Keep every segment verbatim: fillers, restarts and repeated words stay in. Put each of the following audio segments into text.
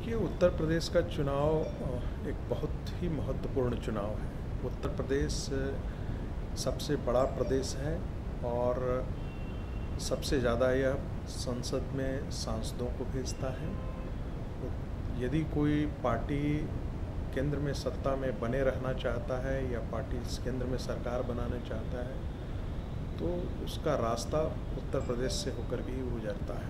देखिए, उत्तर प्रदेश का चुनाव अ, एक बहुत ही महत्वपूर्ण चुनाव है। उत्तर प्रदेश अ, सबसे बड़ा प्रदेश है और सबसे ज़्यादा यह संसद में सांसदों को भेजता है। यदि कोई पार्टी केंद्र में सत्ता में बने रहना चाहता है या पार्टी केंद्र में सरकार बनाना चाहता है तो उसका रास्ता उत्तर प्रदेश से होकर के ही गुजरता है।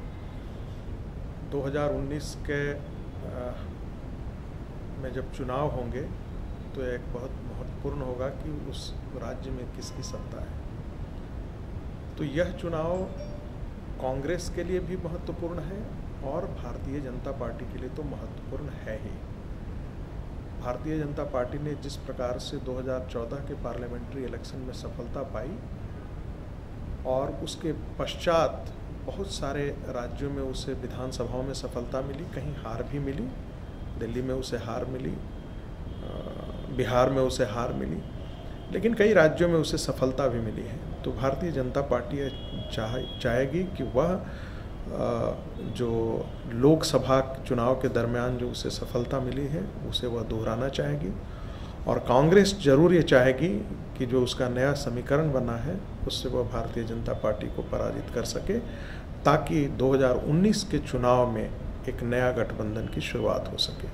दो हज़ार उन्नीस के आ, में जब चुनाव होंगे तो एक बहुत महत्वपूर्ण होगा कि उस राज्य में किसकी सत्ता है। तो यह चुनाव कांग्रेस के लिए भी महत्वपूर्ण है और भारतीय जनता पार्टी के लिए तो महत्वपूर्ण है ही। भारतीय जनता पार्टी ने जिस प्रकार से दो हज़ार चौदह के पार्लियामेंट्री इलेक्शन में सफलता पाई और उसके पश्चात बहुत सारे राज्यों में उसे विधानसभाओं में सफलता मिली, कहीं हार भी मिली। दिल्ली में उसे हार मिली, बिहार में उसे हार मिली, लेकिन कई राज्यों में उसे सफलता भी मिली है। तो भारतीय जनता पार्टी चाह चाहेगी कि वह जो लोकसभा चुनाव के दरमियान जो उसे सफलता मिली है उसे वह दोहराना चाहेगी और कांग्रेस जरूर ये चाहेगी कि जो उसका नया समीकरण बना है उससे वह भारतीय जनता पार्टी को पराजित कर सके ताकि दो हज़ार उन्नीस के चुनाव में एक नया गठबंधन की शुरुआत हो सके।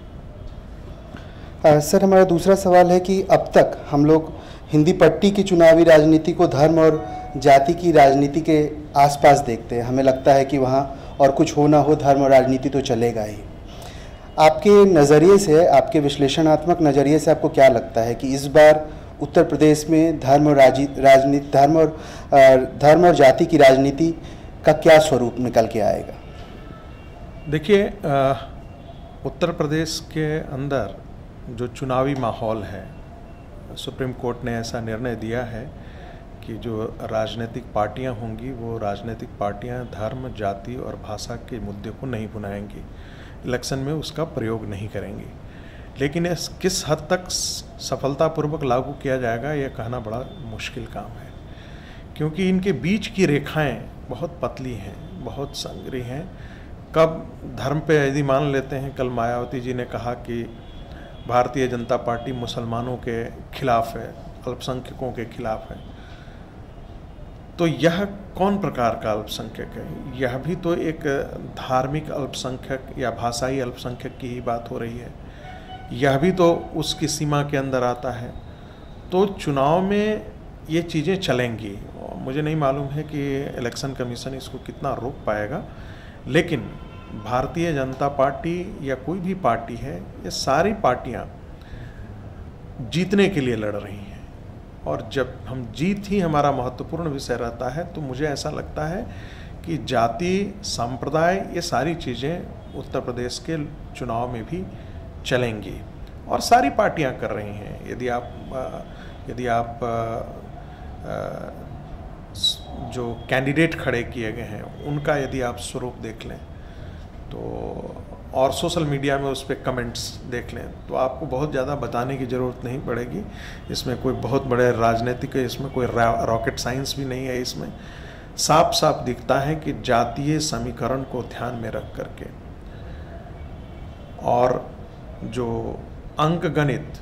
आ, सर, हमारा दूसरा सवाल है कि अब तक हम लोग हिंदी पट्टी की चुनावी राजनीति को धर्म और जाति की राजनीति के आसपास देखते हैं। हमें लगता है कि वहाँ और कुछ हो ना हो, धर्म और राजनीति तो चलेगा ही। आपके नज़रिए से, आपके विश्लेषणात्मक नज़रिए से आपको क्या लगता है कि इस बार उत्तर प्रदेश में धर्म और राजनीति धर्म और धर्म और जाति की राजनीति का क्या स्वरूप निकल के आएगा? देखिए, उत्तर प्रदेश के अंदर जो चुनावी माहौल है, सुप्रीम कोर्ट ने ऐसा निर्णय दिया है कि जो राजनीतिक पार्टियां होंगी वो राजनीतिक पार्टियां धर्म, जाति और भाषा के मुद्दे को नहीं भुनाएंगी, इलेक्शन में उसका प्रयोग नहीं करेंगी। लेकिन इस किस हद तक सफलतापूर्वक लागू किया जाएगा यह कहना बड़ा मुश्किल काम है, क्योंकि इनके बीच की रेखाएं बहुत पतली हैं, बहुत संगरी हैं। कब धर्म पे यदि मान लेते हैं, कल मायावती जी ने कहा कि भारतीय जनता पार्टी मुसलमानों के खिलाफ है, अल्पसंख्यकों के खिलाफ है, तो यह कौन प्रकार का अल्पसंख्यक है? यह भी तो एक धार्मिक अल्पसंख्यक या भाषाई अल्पसंख्यक की ही बात हो रही है, यह भी तो उसकी सीमा के अंदर आता है। तो चुनाव में ये चीज़ें चलेंगी। मुझे नहीं मालूम है कि इलेक्शन कमीशन इसको कितना रोक पाएगा, लेकिन भारतीय जनता पार्टी या कोई भी पार्टी है, ये सारी पार्टियां जीतने के लिए लड़ रही हैं और जब हम जीत ही हमारा महत्वपूर्ण विषय रहता है तो मुझे ऐसा लगता है कि जाति, संप्रदाय, ये सारी चीज़ें उत्तर प्रदेश के चुनाव में भी चलेंगी और सारी पार्टियां कर रही हैं। यदि आप यदि आप जो कैंडिडेट खड़े किए गए हैं उनका यदि आप स्वरूप देख लें तो और सोशल मीडिया में उस पर कमेंट्स देख लें तो आपको बहुत ज़्यादा बताने की ज़रूरत नहीं पड़ेगी। इसमें कोई बहुत बड़े राजनीतिक, इसमें कोई रॉकेट साइंस भी नहीं है। इसमें साफ साफ दिखता है कि जातीय समीकरण को ध्यान में रख करके और जो अंक गणित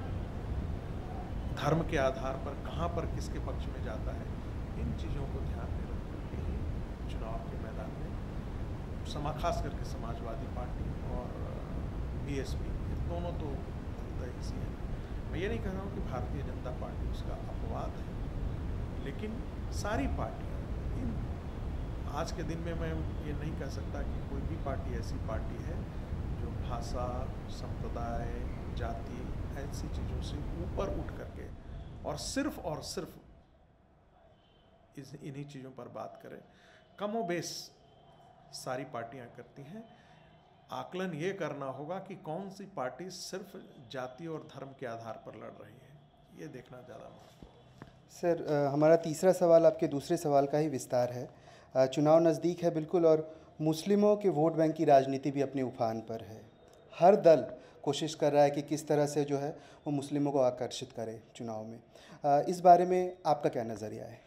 धर्म के आधार पर कहाँ पर किसके पक्ष में जाता है, इन चीज़ों को ध्यान में रख करके ही चुनाव के मैदान में समा खास करके समाजवादी पार्टी और बीएसपी, ये दोनों तो हिस्से हैं। मैं ये नहीं कह रहा हूँ कि भारतीय जनता पार्टी उसका अपवाद है, लेकिन सारी पार्टियाँ इन आज के दिन में मैं ये नहीं कह सकता कि कोई भी पार्टी ऐसी पार्टी है जो भाषा, संप्रदाय, जाति, ऐसी चीज़ों से ऊपर उठ करके और सिर्फ और सिर्फ इस इन्हीं चीज़ों पर बात करें। कमो बेश सारी पार्टियां करती हैं। आकलन ये करना होगा कि कौन सी पार्टी सिर्फ जाति और धर्म के आधार पर लड़ रही है, ये देखना ज़्यादा महत्वपूर्ण है। सर, हमारा तीसरा सवाल आपके दूसरे सवाल का ही विस्तार है। चुनाव नज़दीक है बिल्कुल और मुस्लिमों के वोट बैंक की राजनीति भी अपने उफान पर है। हर दल कोशिश कर रहा है कि किस तरह से जो है वो मुस्लिमों को आकर्षित करे चुनाव में। इस बारे में आपका क्या नज़रिया है?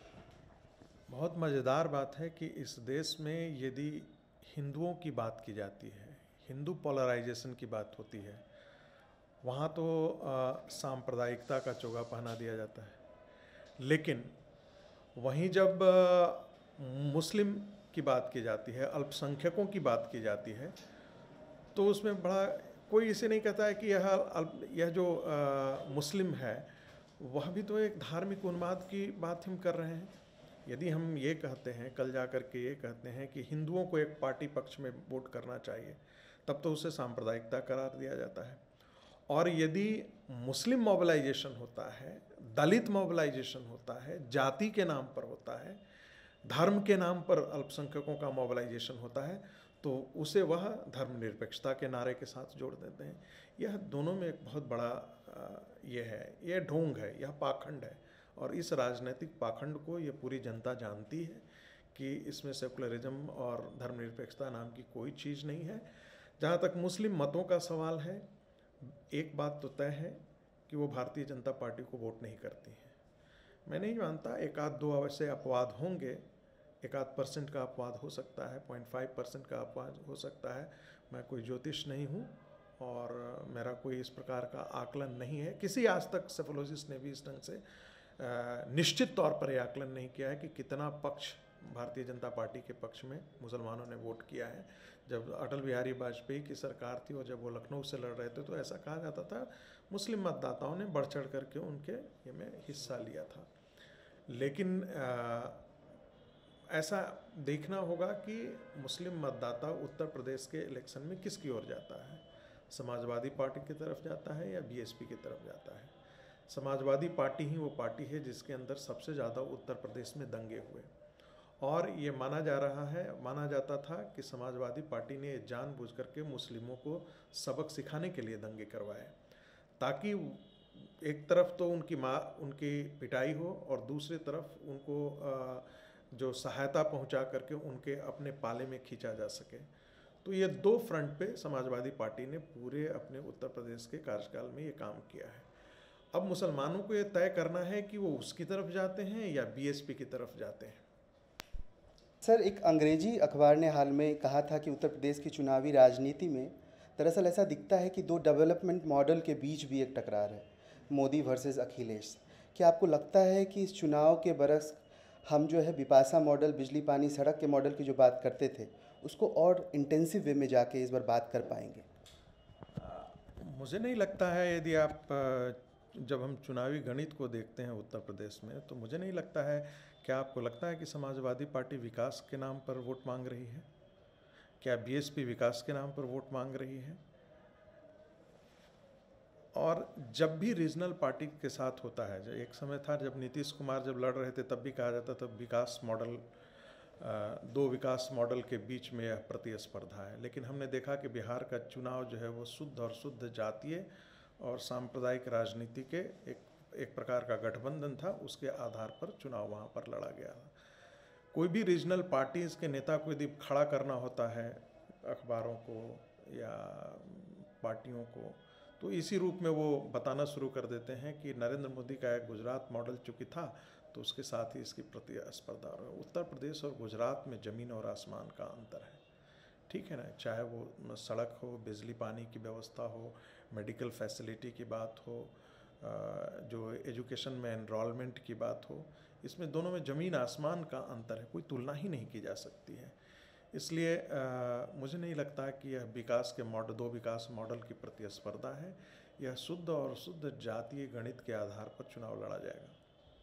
बहुत मज़ेदार बात है कि इस देश में यदि हिंदुओं की बात की जाती है, हिंदू पोलराइजेशन की बात होती है वहाँ तो आ, सांप्रदायिकता का चोगा पहना दिया जाता है, लेकिन वहीं जब आ, मुस्लिम की बात की जाती है, अल्पसंख्यकों की बात की जाती है, तो उसमें बड़ा कोई इसे नहीं कहता है कि यह अल्प यह जो आ, मुस्लिम है वह भी तो एक धार्मिक उन्माद की बात हम कर रहे हैं। यदि हम ये कहते हैं, कल जा कर के ये कहते हैं कि हिंदुओं को एक पार्टी पक्ष में वोट करना चाहिए, तब तो उसे सांप्रदायिकता करार दिया जाता है। और यदि मुस्लिम मोबिलाइजेशन होता है, दलित मोबिलाइजेशन होता है, जाति के नाम पर होता है, धर्म के नाम पर अल्पसंख्यकों का मोबिलाइजेशन होता है, तो उसे वह धर्मनिरपेक्षता के नारे के साथ जोड़ देते हैं। यह दोनों में एक बहुत बड़ा ये है, यह ढोंग है, यह पाखंड है। और इस राजनीतिक पाखंड को ये पूरी जनता जानती है कि इसमें सेकुलरिज्म और धर्मनिरपेक्षता नाम की कोई चीज़ नहीं है। जहाँ तक मुस्लिम मतों का सवाल है, एक बात तो तय है कि वो भारतीय जनता पार्टी को वोट नहीं करती हैं। मैं नहीं मानता, एक आध दो ऐसे अपवाद होंगे, एक आध परसेंट का अपवाद हो सकता है, पॉइंट फाइव परसेंट का अपवाद हो सकता है। मैं कोई ज्योतिष नहीं हूँ और मेरा कोई इस प्रकार का आकलन नहीं है। किसी आज तक सेफोलॉजिस्ट ने भी इस ढंग से निश्चित तौर पर यह आकलन नहीं किया है कि कितना पक्ष भारतीय जनता पार्टी के पक्ष में मुसलमानों ने वोट किया है। जब अटल बिहारी वाजपेयी की सरकार थी और जब वो लखनऊ से लड़ रहे थे, तो ऐसा कहा जाता था मुस्लिम मतदाताओं ने बढ़ चढ़ करके उनके ये में हिस्सा लिया था। लेकिन आ, ऐसा देखना होगा कि मुस्लिम मतदाता उत्तर प्रदेश के इलेक्शन में किसकी ओर जाता है, समाजवादी पार्टी की तरफ जाता है या बीएसपी की तरफ जाता है। समाजवादी पार्टी ही वो पार्टी है जिसके अंदर सबसे ज़्यादा उत्तर प्रदेश में दंगे हुए, और ये माना जा रहा है, माना जाता था कि समाजवादी पार्टी ने जानबूझ करके मुस्लिमों को सबक सिखाने के लिए दंगे करवाए, ताकि एक तरफ तो उनकी माँ उनकी पिटाई हो और दूसरी तरफ उनको जो सहायता पहुंचा करके उनके अपने पाले में खींचा जा सके। तो ये दो फ्रंट पे समाजवादी पार्टी ने पूरे अपने उत्तर प्रदेश के कार्यकाल में ये काम किया है। अब मुसलमानों को ये तय करना है कि वो उसकी तरफ जाते हैं या बीएसपी की तरफ जाते हैं। सर, एक अंग्रेजी अखबार ने हाल में कहा था कि उत्तर प्रदेश की चुनावी राजनीति में दरअसल ऐसा दिखता है कि दो डेवलपमेंट मॉडल के बीच भी एक टकरार है, मोदी वर्सेस अखिलेश। क्या आपको लगता है कि इस चुनाव के बरस हम जो है बिपाशा मॉडल, बिजली पानी सड़क के मॉडल की जो बात करते थे, उसको और इंटेंसिव वे में जाके इस बार बात कर पाएंगे? मुझे नहीं लगता है। यदि आप जब हम चुनावी गणित को देखते हैं उत्तर प्रदेश में, तो मुझे नहीं लगता है। क्या आपको लगता है कि समाजवादी पार्टी विकास के नाम पर वोट मांग रही है? क्या बीएसपी विकास के नाम पर वोट मांग रही है? और जब भी रीजनल पार्टी के साथ होता है, जो एक समय था जब नीतीश कुमार जब लड़ रहे थे, तब भी कहा जाता था विकास मॉडल, दो विकास मॉडल के बीच में यह प्रतिस्पर्धा है। लेकिन हमने देखा कि बिहार का चुनाव जो है वो शुद्ध और शुद्ध जातीय और सांप्रदायिक राजनीति के एक एक प्रकार का गठबंधन था, उसके आधार पर चुनाव वहाँ पर लड़ा गया था। कोई भी रीजनल पार्टीज़ के नेता को यदि खड़ा करना होता है अखबारों को या पार्टियों को, तो इसी रूप में वो बताना शुरू कर देते हैं कि नरेंद्र मोदी का एक गुजरात मॉडल चूँकि था, तो उसके साथ ही इसकी प्रतिस्पर्धा हो रही है। उत्तर प्रदेश और गुजरात में ज़मीन और आसमान का अंतर है, ठीक है ना। चाहे वो सड़क हो, बिजली पानी की व्यवस्था हो, मेडिकल फैसिलिटी की बात हो, जो एजुकेशन में एनरोलमेंट की बात हो, इसमें दोनों में ज़मीन आसमान का अंतर है, कोई तुलना ही नहीं की जा सकती है। इसलिए आ, मुझे नहीं लगता कि यह विकास के मॉडल, दो विकास मॉडल की प्रतिस्पर्धा है। यह शुद्ध और शुद्ध जातीय गणित के आधार पर चुनाव लड़ा जाएगा।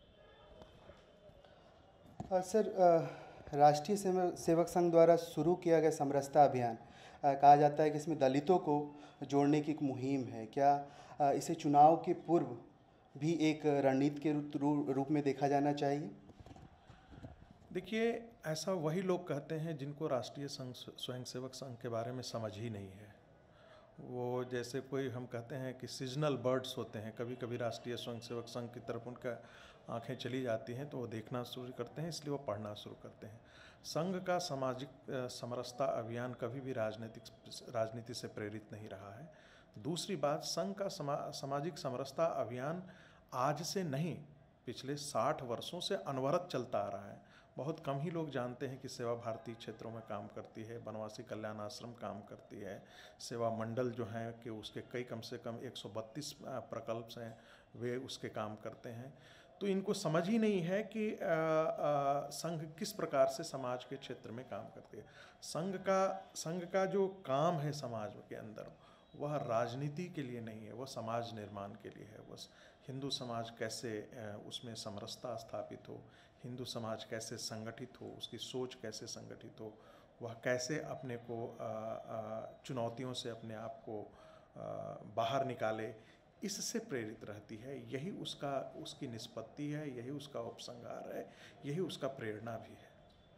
आ, सर, राष्ट्रीय सेवक संघ द्वारा शुरू किया गया समरसता अभियान, आ, कहा जाता है कि इसमें दलितों को जोड़ने की एक मुहिम है। क्या आ, इसे चुनाव के पूर्व भी एक रणनीति के रूप में देखा जाना चाहिए? देखिए, ऐसा वही लोग कहते हैं जिनको राष्ट्रीय संघ स्वयंसेवक संघ के बारे में समझ ही नहीं है। वो जैसे कोई हम कहते हैं कि सीजनल बर्ड्स होते हैं, कभी कभी राष्ट्रीय स्वयंसेवक संघ की तरफ उनका आंखें चली जाती हैं तो वो देखना शुरू करते हैं, इसलिए वो पढ़ना शुरू करते हैं। संघ का सामाजिक समरसता अभियान कभी भी राजनीतिक राजनीति से प्रेरित नहीं रहा है। दूसरी बात, संघ का समा, सामाजिक समरसता अभियान आज से नहीं, पिछले साठ वर्षों से अनवरत चलता आ रहा है। बहुत कम ही लोग जानते हैं कि सेवा भारती क्षेत्रों में काम करती है, बनवासी कल्याण आश्रम काम करती है, सेवा मंडल जो हैं कि उसके कई कम से कम एक सौ बत्तीस प्रकल्प हैं, वे उसके काम करते हैं। तो इनको समझ ही नहीं है कि आ, आ, संघ किस प्रकार से समाज के क्षेत्र में काम करती है। संघ का संघ का जो काम है समाज के अंदर, वह राजनीति के लिए नहीं है, वह समाज निर्माण के लिए है। वह हिंदू समाज कैसे उसमें समरसता स्थापित हो, हिंदू समाज कैसे संगठित हो, उसकी सोच कैसे संगठित हो, वह कैसे अपने को चुनौतियों से अपने आप को बाहर निकाले, इससे प्रेरित रहती है। यही उसका उसकी निष्पत्ति है, यही उसका उपसंहार है, यही उसका प्रेरणा भी है।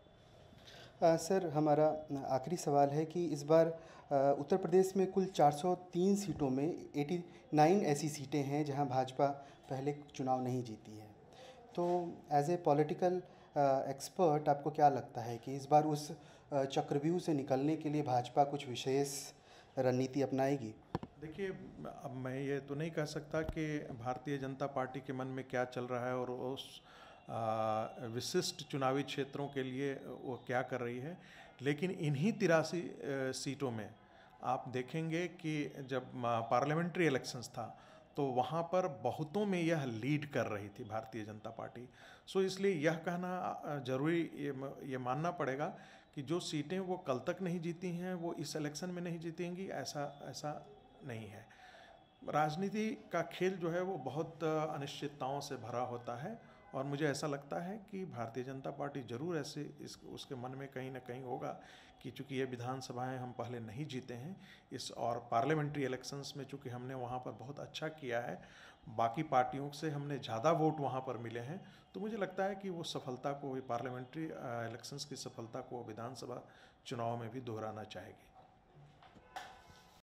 आ, सर, हमारा आखिरी सवाल है कि इस बार आ, उत्तर प्रदेश में कुल चार सौ तीन सीटों में नवासी ऐसी सीटें हैं जहां भाजपा पहले चुनाव नहीं जीती है। तो एज ए पॉलिटिकल एक्सपर्ट आपको क्या लगता है कि इस बार उस चक्रव्यूह से निकलने के लिए भाजपा कुछ विशेष रणनीति अपनाएगी? देखिए, अब मैं ये तो नहीं कह सकता कि भारतीय जनता पार्टी के मन में क्या चल रहा है और उस विशिष्ट चुनावी क्षेत्रों के लिए वो क्या कर रही है, लेकिन इन्हीं तिरासी सीटों में आप देखेंगे कि जब पार्लियामेंट्री इलेक्शंस था तो वहाँ पर बहुतों में यह लीड कर रही थी भारतीय जनता पार्टी। सो इसलिए यह कहना जरूरी, ये, ये मानना पड़ेगा कि जो सीटें वो कल तक नहीं जीती हैं वो इस इलेक्शन में नहीं जीतेंगी, ऐसा ऐसा नहीं है। राजनीति का खेल जो है वो बहुत अनिश्चितताओं से भरा होता है और मुझे ऐसा लगता है कि भारतीय जनता पार्टी ज़रूर ऐसे इस उसके मन में कहीं ना कहीं होगा कि चूँकि ये विधानसभाएं हम पहले नहीं जीते हैं, इस और पार्लियामेंट्री इलेक्शंस में चूँकि हमने वहाँ पर बहुत अच्छा किया है, बाकी पार्टियों से हमने ज़्यादा वोट वहाँ पर मिले हैं, तो मुझे लगता है कि वो सफलता को, पार्लियामेंट्री इलेक्शंस की सफलता को विधानसभा चुनाव में भी दोहराना चाहेगी।